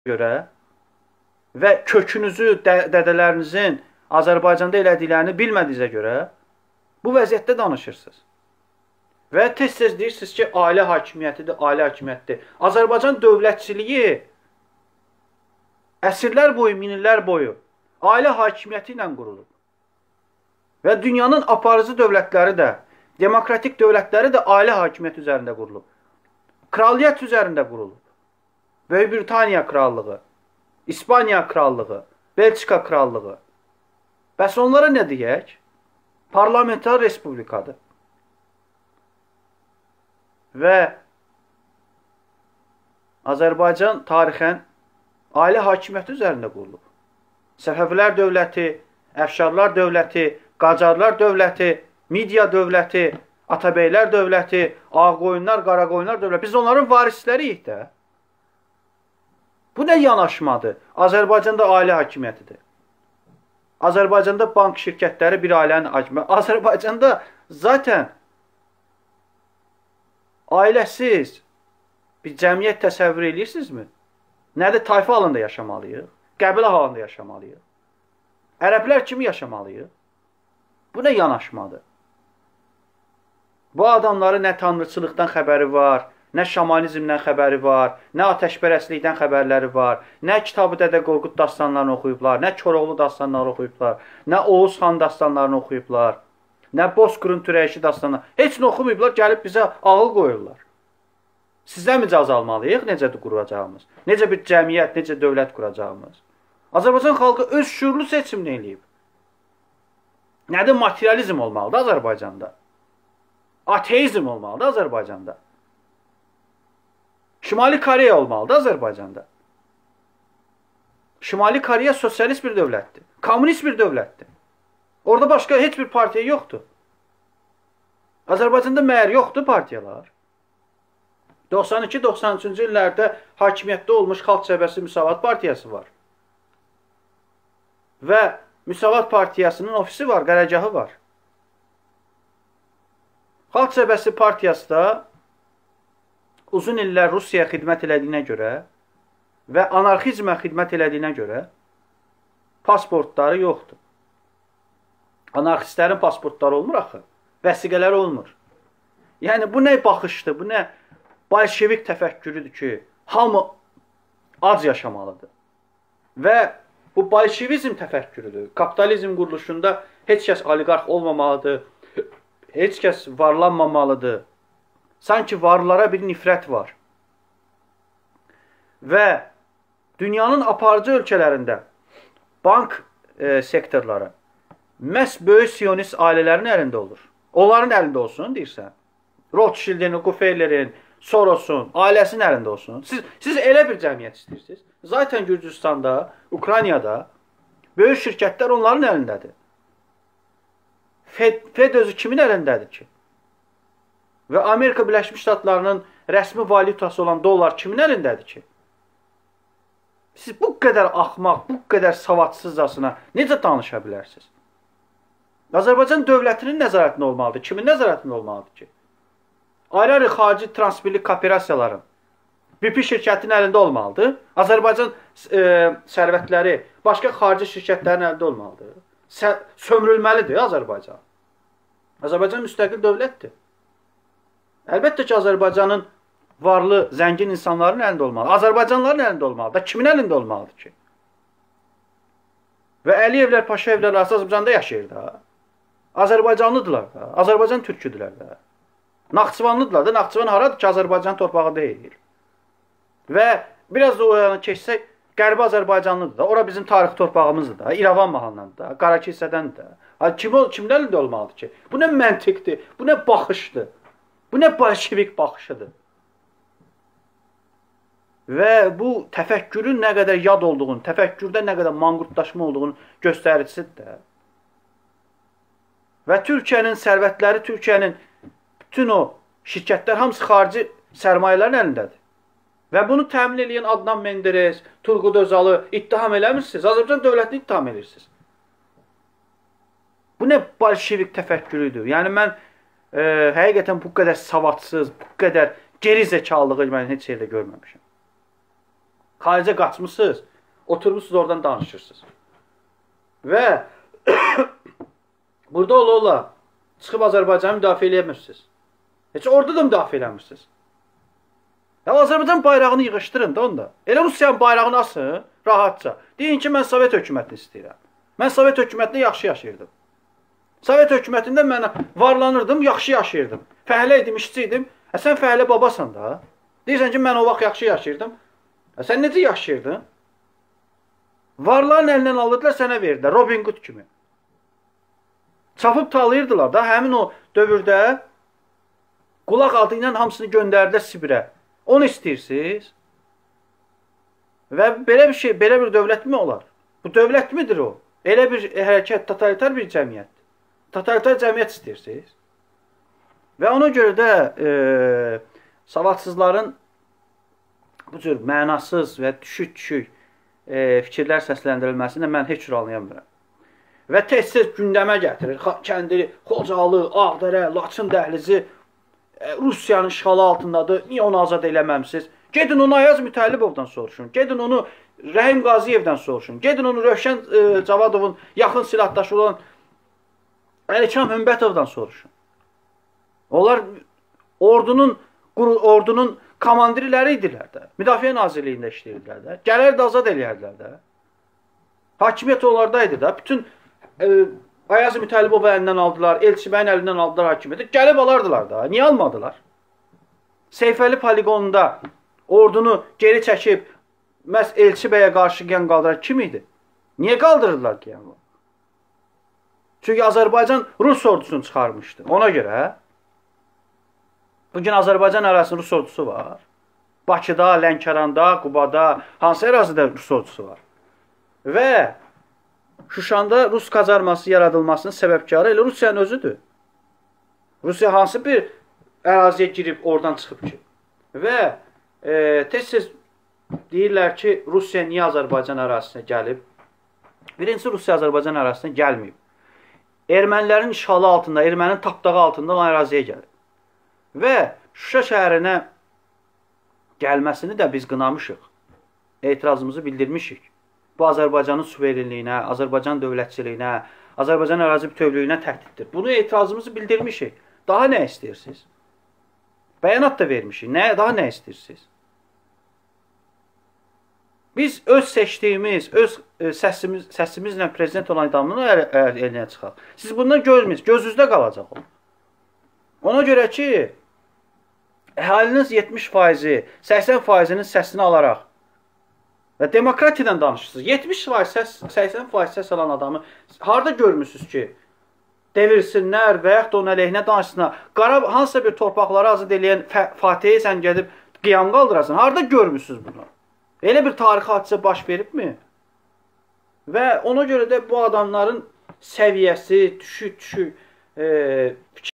görə və kökünüzü, dədələrinizin Azərbaycanda elədiklərini bilmədiyinizə görə bu vəziyyətdə danışırsınız. Və tez-tez deyirsiniz ki, ailə hakimiyyətidir, ailə hakimiyyətidir. Azərbaycan dövlətçiliyi əsrlər boyu, minillər boyu ailə hakimiyyəti ilə qurulub. Və dünyanın aparıcı dövlətləri də, demokratik dövlətləri də ailə hakimiyyəti üzərində qurulub. Kraliyyət üzərində qurulub. Böyük Britaniya krallığı, İspaniya krallığı, Belçika krallığı. Bəs onlara nə deyək? Parlamentar respublikadır. Və Azərbaycan tarixən ailə hakimiyyəti üzərində qurulub. Səfəvilər dövləti, Əfşarlar dövləti, Qacarlar dövləti, Midiya dövləti, Atabeylər dövləti, Ağqoyunlar, Qaraqoyunlar dövləti. Biz onların varisləriyik də. Bu nə yanaşmadır? Azərbaycanda ailə hakimiyyətidir. Azərbaycanda bank şirkətləri bir ailənin hakimiyyəti. Azərbaycanda zaten ailəsiz bir cəmiyyət təsəvvür edirsinizmi? Nədir? Tayfa halında yaşamalıyıq? Qəbilə halında yaşamalıyıq? Ərəblər kimi yaşamalıyıq? Bu nə yanaşmadır? Bu adamların nə tanrıçılıqdan xəbəri var, nə şamanizmdən xəbəri var, nə ateşpərəstlikdən xəbərləri var, nə Kitab-ı Dədə Qorqud dastanlarını oxuyublar, nə Koroğlu dastanlarını oxuyublar, nə Oğuz xan dastanlarını oxuyublar, nə Bozqurun Türəyişi dastanlarını. Heç nə oxumayıblar, gəlib bizə ağıl qoyurlar. Sizdən mi caz almalıyıq, necə quracağımız? Necə bir cəmiyyət, necə dövlət quracağımız? Azərbaycan xalqı öz şuurlu seçimini eləyib. Nədir? Materializm olmalıdır Azərbaycanda. Ateizm olmalıdır Azərbaycanda. Şimali Koreya olmalıdır Azərbaycanda. Şimali Koreya sosialist bir dövlətdir. Kommunist bir dövlətdir. Orada başqa heç bir partiya yoxdur. Azərbaycanda məyər yoxdur partiyalar? 92-93-cü illərdə hakimiyyətdə olmuş Xalq Cəbhəsi Müsavat Partiyası var. Və Müsavat Partiyasının ofisi var, qərargahı var. Xalq Cəbhəsi Partiyası da uzun illər Rusiyaya xidmət elədiyinə görə və anarxizmə xidmət elədiyinə görə pasportları yoxdur. Anarxistlərin pasportları olmur axı. Vəsiqələri olmur. Yəni, bu nə baxışdır, bu nə bolşevik təfəkkürüdür ki, hamı ac yaşamalıdır. Və bu bolşevizm təfəkkürüdür. Kapitalizm quruluşunda heç kəs oliqarx olmamalıdır, heç kəs varlanmamalıdır. Sanki varlara bir nifrət var. Və dünyanın aparıcı ölkələrində bank sektorları məhz böyük siyonist ailələrin əlində olur. Onların əlində olsun, deyirsən. Rothschild'in, Rockefeller'in, Soros'un, ailəsinin əlində olsun. Siz elə bir cəmiyyət istəyirsiniz. Zaten Gürcüstanda, Ukraynada böyük şirkətlər onların əlindədir. Fed özü kimin əlindədir ki? Və Amerika Birləşmiş Ştatlarının rəsmi valyutası olan dollar kimin əlindədir ki? Siz bu qədər axmaq, bu qədər savadsızcasına necə danışa bilərsiniz? Azərbaycan dövlətinin nəzarətində olmalıdır. Kimin nəzarətində olmalıdır ki? Ayrı-ayrı xarici transferlik kooperasiyaların BP şirkətinin əlində olmalıdır. Azərbaycan sərvətləri başqa xarici şirkətlərin əlində olmalıdır. Sömürülməlidir Azərbaycan. Azərbaycan müstəqil dövlətdir. Əlbəttə ki, Azərbaycanın varlı, zəngin insanların əlində olmalıdır. Azərbaycanların əlində olmalıdır. Kimin əlində olmalıdır ki? Və Əliyevlər, Paşayevlər Azərbaycanda yaşayır da. Azərbaycanlıdırlar da. Azərbaycan türküdürlər da. Naxçıvanlıdırlar da. Naxçıvan haradır ki, Azərbaycan torpağı deyil. Və biraz da o yana keçsək, Qərbi Azərbaycanlıdır da. Ora bizim tarix torpağımızdır da. İrəvan mahallandır da. Qarakilsədəndir da. Kimin əlində olmalıdır ki? Bu nə məntiqdir? Bu nə baxışdır? Bu nə bolşevik baxışıdır? Və bu təfəkkürün nə qədər yad olduğunu, təfəkkürdə nə qədər manqurtlaşma olduğunu göstəricisidir. Və Türkiyənin sərvətləri, Türkiyənin bütün o şirkətlər hamısı xarici sərmayələrin əlindədir. Və bunu təmin edən Adnan Menderes, Turqud Özalı ittiham eləmirsiniz. Azərbaycan dövlətini ittiham edirsiniz. Bu nə bolşevik təfəkkürüdür? Yəni mən həqiqətən bu qədər savadsız, bu qədər geri zəkalılığı mən heç yerdə görməmişəm. Xaricə qaçmısınız, oturmuşsunuz oradan danışırsınız. Və burada ola-ola çıxıb Azərbaycanı müdafiə eləmirsiniz. Heç orada da müdafiə eləmirsiniz. Ya Azərbaycan bayrağını yığışdırın da onda. Elə Rusiyanın bayrağını asın, rahatca. Deyin ki, mən Sovet hökumətini istəyirəm. Mən Sovet hökumətində yaxşı yaşayırdım. Sovet hökumətində mən varlanırdım, yaxşı yaşayırdım. Fəhlə idim, işçi idim. Sən fəhlə babasan da. Deyirsən ki, mən o vaxt yaxşı yaşayırdım. Sən necə yaşayırdın? Varların əlindən alırdılar, sənə verdilər. Robin Hood kimi. Çapıb talayırdılar da. Həmin o dövrdə qulaq adı ilə hamısını göndərdilər Sibirə. Onu istəyirsiniz? Və belə bir şey, belə bir dövlət mi olar? Bu dövlət midir o? Elə bir hərəkət, totalitar bir cəmiyyət. Totalitar cəmiyyət istəyirsiniz? Və ona görə də savadsızların bu cür mənasız və düşük-düşük fikirlər səsləndirilməsində mən heç cür anlayamıram. Və tez-tez gündəmə gətirir. Kəndiri, Xocalı, Ağdərə, Laçın dəhlizi Rusiyanın işğalı altındadır. Niyə onu azad eləməmsiniz? Gedin onu Ayaz Mütəllibovdan soruşun. Gedin onu Rəhim Qaziyevdən soruşun. Gedin onu Rövşən Cavadovun yaxın silahdaşı olan Əlikan Hümbətovdan soruşun. Onlar ordunun komandirləri idilər də. Müdafiə Nazirliyində işləyirdilər də. Gələrdi azad eləyərdilər də. Hakimiyyət onlardaydı da. Bütün Ayaz Mütəllibov əlindən aldılar, Elçibəyin əlindən aldılar hakimiyyəti. Gəlib alardılar da. Niyə almadılar? Seyfəli poligonunda ordunu geri çəkib məhz Elçibəyə qarşı qiyam qaldıran kim idi? Niyə qaldırırdılar qiyamı? Çünki Azərbaycan Rus ordusunu çıxarmışdı. Ona görə bugün Azərbaycan ərazisində Rus ordusu var. Bakıda, Lənkəranda, Qubada, hansı ərazidə Rus ordusu var? Və Şuşanda Rus kazarması yaradılmasının səbəbkarı elə Rusiyanın özüdür. Rusiya hansı bir əraziyə girib oradan çıxıb ki? Və tez-tez deyirlər ki, Rusiya niyə Azərbaycan ərazisinə gəlib? Birincisi, Rusiya Azərbaycan ərazisinə gəlməyib. Ermənilərin işğalı altında, erməninin tapdağı altında olan əraziyə gəlib. Və Şuşa şəhərinə gəlməsini də biz qınamışıq. Etirazımızı bildirmişik. Bu Azərbaycanın suverenliyinə, Azərbaycan dövlətçiliyinə, Azərbaycan ərazi bütövlüyünə təhdiddir. Bunu etirazımızı bildirmişik. Daha nə istəyirsiniz? Bəyanat da vermişik. Daha nə istəyirsiniz? Biz öz seçdiyimiz, öz səsimizlə prezident olan adamını elinə çıxaq. Siz bundan görmürsünüz. Gözünüzdə qalacaq o. Ona görə ki, əhaliniz 70%, 80%-nin səsini alaraq və demokratiyadan danışırsınız. 70%, 80% səs alan adamı harada görmürsünüz ki, devirsinlər və yaxud da onun əleyhinə danışsınlar. Hansısa bir torpaqları azad eləyən Fatih'e sən gedib qiyam qaldırasın. Harada görmürsünüz bunu? Elə bir tarixi hadisə baş veribmi? Və ona görə də bu adamların səviyyəsi, düşük fikir